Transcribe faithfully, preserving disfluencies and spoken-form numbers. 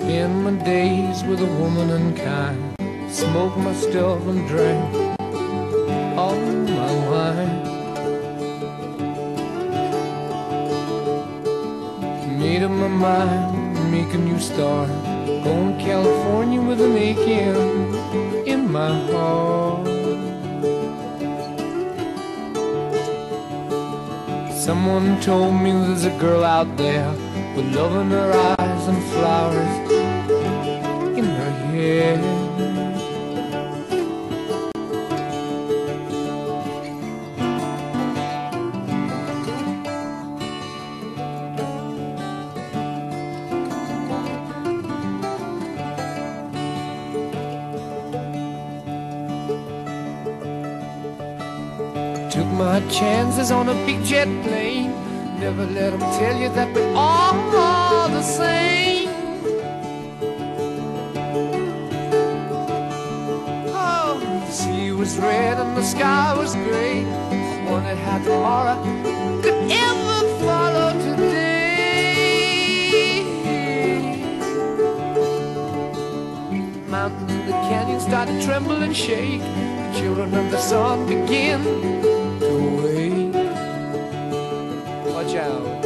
Spend my days with a woman unkind, smoke my stuff and drink all my wine. Made up my mind, make a new start, going to California with an aching in my heart. Someone told me there's a girl out there with love in her eyes and flowers in her hair. Took my chances on a big jet plane. Never let them tell you that we're all the same. Oh, the sea was red and the sky was gray. I wondered how tomorrow could ever follow today. The mountains and the canyons started to tremble and shake. The children of the sun began to wake. Watch out.